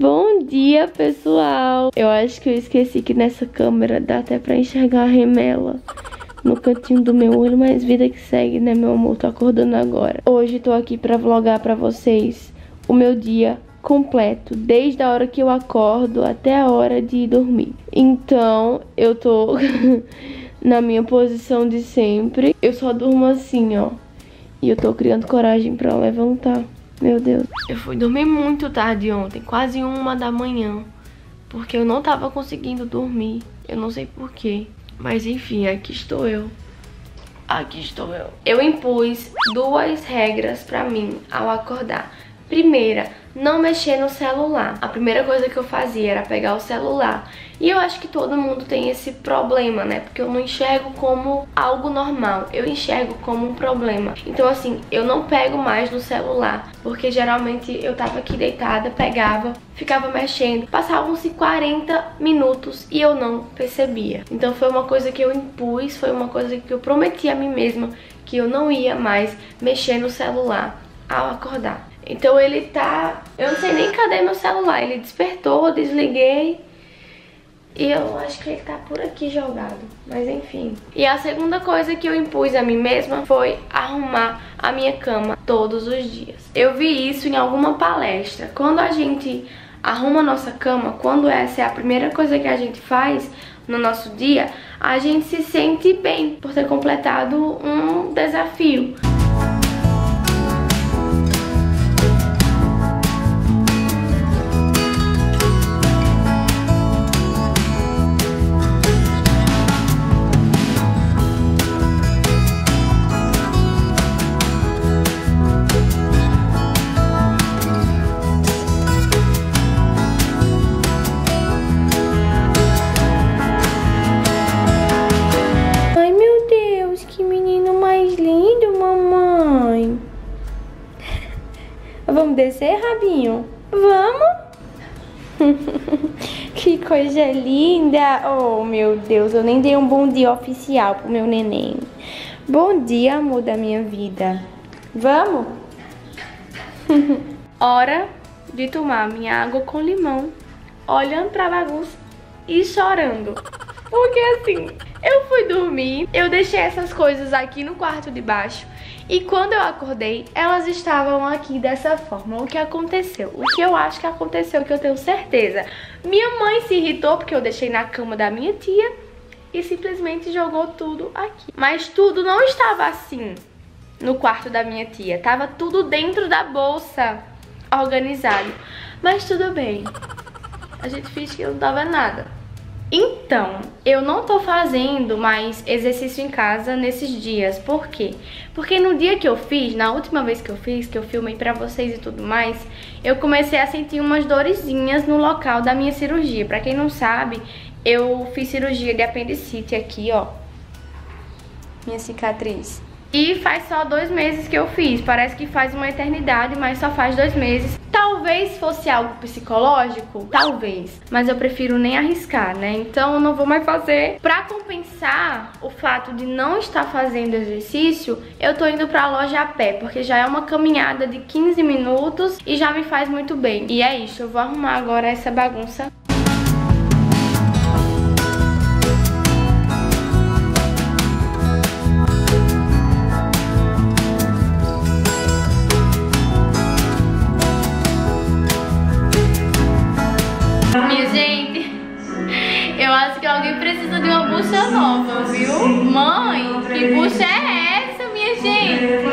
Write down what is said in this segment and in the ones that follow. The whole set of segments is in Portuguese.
Bom dia, pessoal! Eu acho que eu esqueci que nessa câmera dá até pra enxergar a remela no cantinho do meu olho, mas vida que segue, né, meu amor? Tô acordando agora. Hoje tô aqui pra vlogar pra vocês o meu dia completo, desde a hora que eu acordo até a hora de dormir. Então, eu tô na minha posição de sempre. Eu só durmo assim, ó. E eu tô criando coragem pra levantar. Meu Deus. Eu fui dormir muito tarde ontem, quase 1 da manhã, porque eu não tava conseguindo dormir. Eu não sei porquê. Mas enfim, aqui estou eu. Aqui estou eu. Eu impus 2 regras pra mim ao acordar. Primeira, não mexer no celular. A primeira coisa que eu fazia era pegar o celular. E eu acho que todo mundo tem esse problema, né? Porque eu não enxergo como algo normal, eu enxergo como um problema. Então assim, eu não pego mais no celular, porque geralmente eu tava aqui deitada, pegava, ficava mexendo. Passavam-se 40 minutos e eu não percebia. Então foi uma coisa que eu impus, foi uma coisa que eu prometi a mim mesma, que eu não ia mais mexer no celular ao acordar. Então ele tá... Eu não sei nem cadê meu celular. Ele despertou, eu desliguei. E eu acho que ele tá por aqui jogado. Mas enfim. E a segunda coisa que eu impus a mim mesma foi arrumar a minha cama todos os dias. Eu vi isso em alguma palestra. Quando a gente arruma a nossa cama, quando essa é a primeira coisa que a gente faz no nosso dia, a gente se sente bem por ter completado um desafio. Vamos descer, Rabinho? Vamos? Que coisa linda! Oh, meu Deus, eu nem dei um bom dia oficial pro meu neném. Bom dia, amor da minha vida. Vamos? Hora de tomar minha água com limão, olhando pra bagunça e chorando. Porque assim, eu fui dormir, eu deixei essas coisas aqui no quarto de baixo. E quando eu acordei, elas estavam aqui dessa forma. O que aconteceu? O que eu acho que aconteceu, que eu tenho certeza. Minha mãe se irritou porque eu deixei na cama da minha tia e simplesmente jogou tudo aqui. Mas tudo não estava assim no quarto da minha tia. Tava tudo dentro da bolsa, organizado. Mas tudo bem. A gente finge que não tava nada. Então, eu não tô fazendo mais exercício em casa nesses dias. Por quê? Porque no dia que eu fiz, na última vez que eu fiz, que eu filmei pra vocês e tudo mais, eu comecei a sentir umas dorezinhas no local da minha cirurgia. Pra quem não sabe, eu fiz cirurgia de apendicite aqui, ó. Minha cicatriz. E faz só 2 meses que eu fiz. Parece que faz uma eternidade, mas só faz 2 meses. Talvez fosse algo psicológico, talvez, mas eu prefiro nem arriscar, né? Então eu não vou mais fazer. Pra compensar o fato de não estar fazendo exercício, eu tô indo pra loja a pé, porque já é uma caminhada de 15 minutos e já me faz muito bem. E é isso, eu vou arrumar agora essa bagunça. Minha gente, eu acho que alguém precisa de uma bucha nova, viu? Mãe, que bucha é essa, minha gente?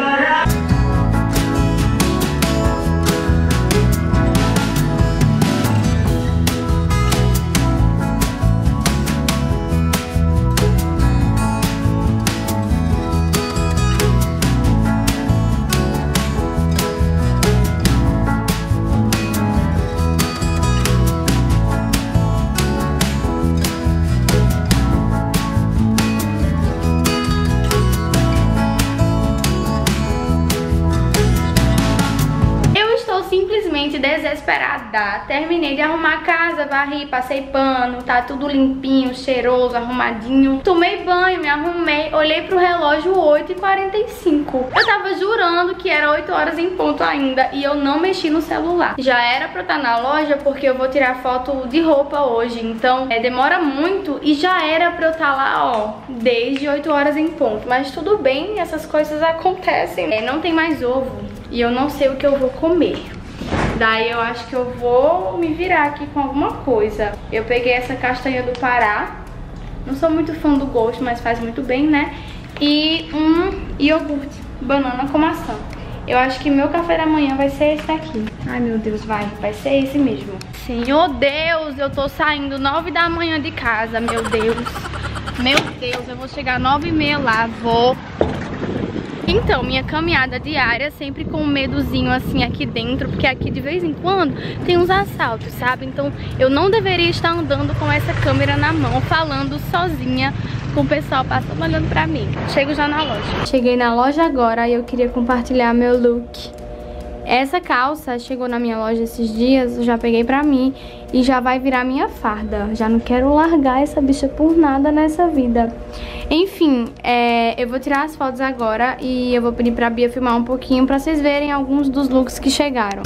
terminei de arrumar a casa, varri, passei pano, tá tudo limpinho, cheiroso, arrumadinho. Tomei banho, me arrumei, olhei pro relógio 8h45. Eu tava jurando que era 8 horas em ponto ainda e eu não mexi no celular. Já era pra eu estar na loja porque eu vou tirar foto de roupa hoje, então demora muito e já era pra eu estar lá, ó, desde 8 horas em ponto. Mas tudo bem, essas coisas acontecem. Não tem mais ovo e eu não sei o que eu vou comer. Daí eu acho que eu vou me virar aqui com alguma coisa. Eu peguei essa castanha do Pará. Não sou muito fã do gosto, mas faz muito bem, né? E um iogurte, banana com maçã. Eu acho que meu café da manhã vai ser esse daqui. Ai, meu Deus, vai ser esse mesmo. Senhor Deus, eu tô saindo 9 da manhã de casa, meu Deus. Meu Deus, eu vou chegar 9h30 lá, vou... Então, minha caminhada diária sempre com um medozinho assim aqui dentro, porque aqui de vez em quando tem uns assaltos, sabe? Então eu não deveria estar andando com essa câmera na mão, falando sozinha com o pessoal passando olhando pra mim. Chego já na loja. Cheguei na loja agora e eu queria compartilhar meu look. Essa calça chegou na minha loja esses dias, eu já peguei pra mim e já vai virar minha farda. Já não quero largar essa bicha por nada nessa vida. Enfim, eu vou tirar as fotos agora e eu vou pedir pra Bia filmar um pouquinho pra vocês verem alguns dos looks que chegaram.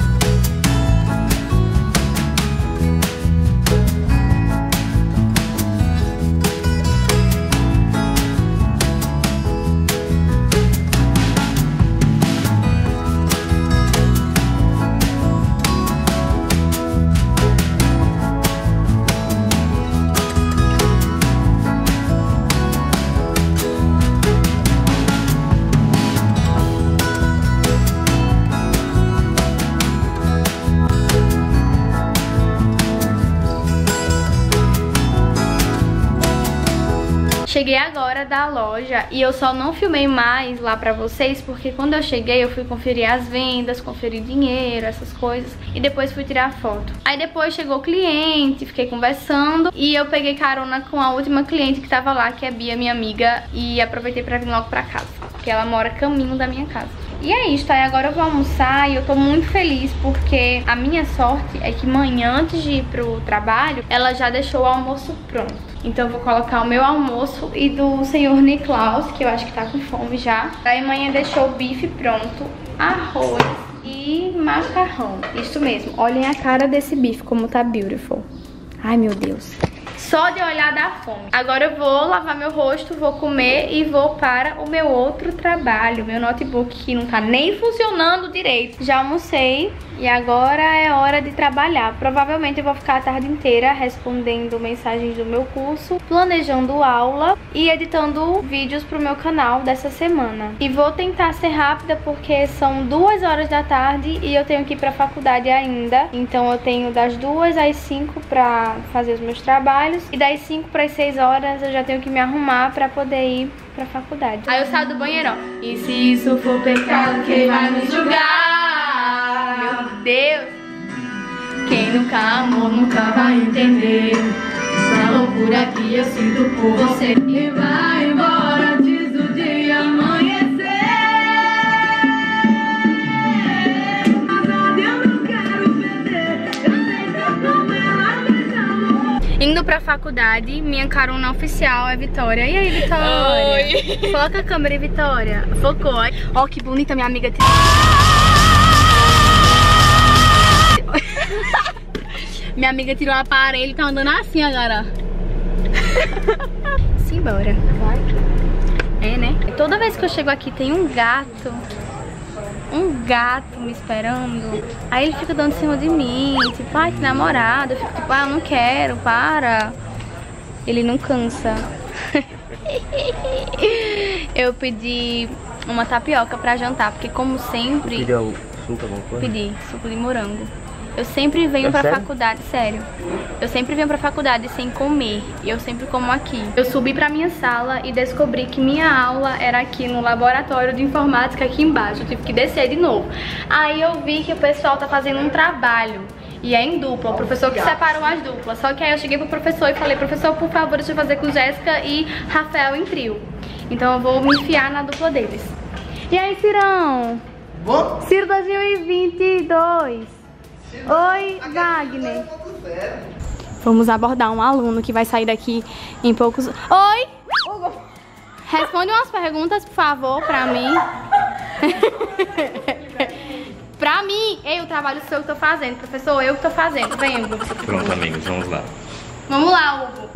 Cheguei agora da loja e eu só não filmei mais lá pra vocês porque quando eu cheguei eu fui conferir as vendas, conferir dinheiro, essas coisas e depois fui tirar foto. Aí depois chegou o cliente, fiquei conversando e eu peguei carona com a última cliente que tava lá, que é a Bia, minha amiga, e aproveitei pra vir logo pra casa, porque ela mora caminho da minha casa. E é isso, aí agora eu vou almoçar e eu tô muito feliz porque a minha sorte é que manhã, antes de ir pro trabalho, ela já deixou o almoço pronto. Então eu vou colocar o meu almoço e do senhor Niklaus, que eu acho que tá com fome já. Aí manhã deixou o bife pronto, arroz e macarrão. Isso mesmo, olhem a cara desse bife, como tá beautiful. Ai, meu Deus. Só de olhar dá fome. Agora eu vou lavar meu rosto, vou comer e vou para o meu outro trabalho. Meu notebook que não tá nem funcionando direito. Já almocei e agora é hora de trabalhar. Provavelmente eu vou ficar a tarde inteira respondendo mensagens do meu curso, planejando aula e editando vídeos pro meu canal dessa semana. E vou tentar ser rápida porque são 2 horas da tarde e eu tenho que ir pra faculdade ainda. Então eu tenho das 2 às 5 pra fazer os meus trabalhos. E das 5 para as 6 horas eu já tenho que me arrumar pra poder ir pra faculdade. Aí eu saio do banheiro, ó. E se isso for pecado, quem vai me julgar? Meu Deus! Quem nunca amou, nunca vai entender essa loucura que eu sinto por você. E vai embora antes do dia amanhecer. Indo pra faculdade, minha carona oficial é Vitória. E aí, Vitória? Oi! Foca a câmera, Vitória. Focou. Ó, que bonita minha amiga. Minha amiga tirou o aparelho e tá andando assim agora. Simbora. É, né? Toda vez que eu chego aqui tem um gato me esperando. Aí ele fica dando em cima de mim, tipo, ai, que namorado. Eu fico tipo, ah, eu não quero, para. Ele não cansa. Eu pedi uma tapioca pra jantar, porque como sempre... Pediu suco, alguma coisa? Pedi, suco de morango. Eu sempre venho pra faculdade, sério. Eu sempre venho pra faculdade sem comer. E eu sempre como aqui. Eu subi pra minha sala e descobri que minha aula era aqui no laboratório de informática aqui embaixo. Eu tive que descer de novo. Aí eu vi que o pessoal tá fazendo um trabalho. E é em dupla, o professor que separou as duplas. Só que aí eu cheguei pro professor e falei, professor, por favor, deixa eu fazer com Jéssica e Rafael em trio. Então eu vou me enfiar na dupla deles. E aí, Cirão? Bom? Ciro 2022. Oi, Wagner. Vamos abordar um aluno que vai sair daqui em poucos... Oi! Hugo. Responde umas perguntas, por favor, pra mim. Pra mim. Ei, o trabalho seu que eu tô fazendo. Professor, eu que tô fazendo. Vem, Hugo. Pronto, amigos, vamos lá. Vamos lá, Hugo.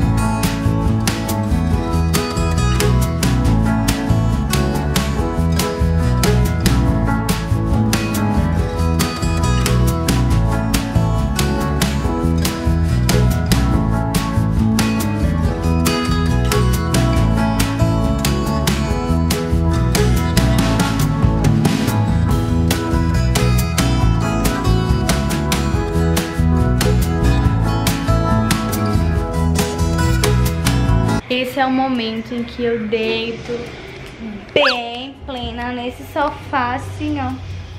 Esse é o momento em que eu deito bem plena nesse sofá, assim, ó.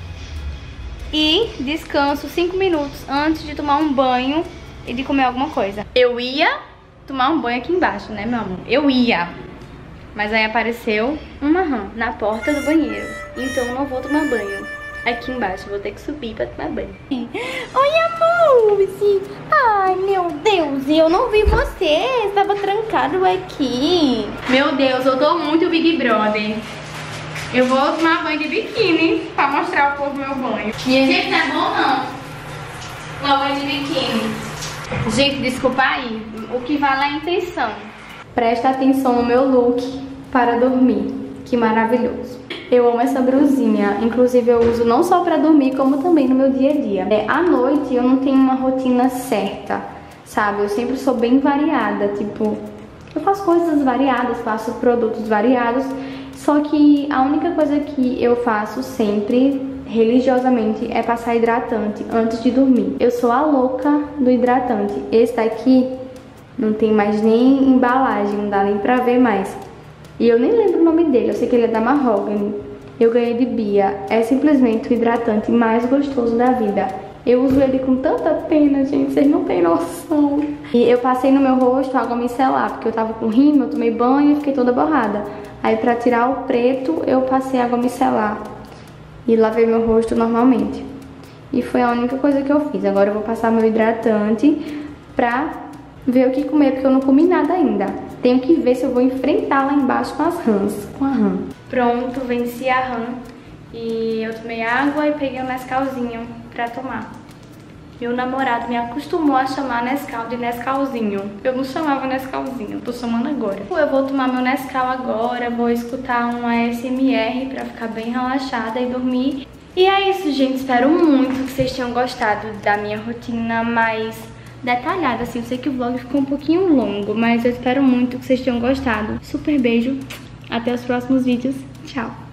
E descanso 5 minutos antes de tomar um banho e de comer alguma coisa. Eu ia tomar um banho aqui embaixo, né, meu amor? Eu ia. Mas aí apareceu uma rã na porta do banheiro. Então eu não vou tomar banho aqui embaixo. Vou ter que subir pra tomar banho. Oi, amor! Ai, meu Deus, eu não vi você. Estava trancado aqui. Meu Deus, eu tô muito Big Brother. Eu vou tomar banho de biquíni pra mostrar ao povo meu banho. Gente, não é bom não tomar banho de biquíni. Gente, desculpa aí. O que vale é a intenção. Presta atenção no meu look para dormir. Que maravilhoso. Eu amo essa brusinha, inclusive eu uso não só pra dormir, como também no meu dia a dia. À noite eu não tenho uma rotina certa, sabe? Eu sempre sou bem variada, tipo, eu faço coisas variadas, faço produtos variados, só que a única coisa que eu faço sempre, religiosamente, é passar hidratante antes de dormir. Eu sou a louca do hidratante. Esse daqui não tem mais nem embalagem, não dá nem pra ver mais. E eu nem lembro o nome dele, eu sei que ele é da Mahogany. Eu ganhei de Bia. É simplesmente o hidratante mais gostoso da vida. Eu uso ele com tanta pena, gente, vocês não têm noção. E eu passei no meu rosto água micelar, porque eu tava com rímel, eu tomei banho e fiquei toda borrada. Aí pra tirar o preto, eu passei água micelar e lavei meu rosto normalmente. E foi a única coisa que eu fiz. Agora eu vou passar meu hidratante pra ver o que comer, porque eu não comi nada ainda. Tenho que ver se eu vou enfrentar lá embaixo com as rãs, com a rã. Pronto, venci a rã. E eu tomei água e peguei um Nescauzinho pra tomar. Meu namorado me acostumou a chamar Nescau de Nescauzinho. Eu não chamava Nescauzinho, tô chamando agora. Eu vou tomar meu Nescau agora, vou escutar um ASMR pra ficar bem relaxada e dormir. E é isso, gente. Espero muito que vocês tenham gostado da minha rotina mais detalhada, assim. Eu sei que o vlog ficou um pouquinho longo, mas eu espero muito que vocês tenham gostado. Super beijo, até os próximos vídeos, tchau!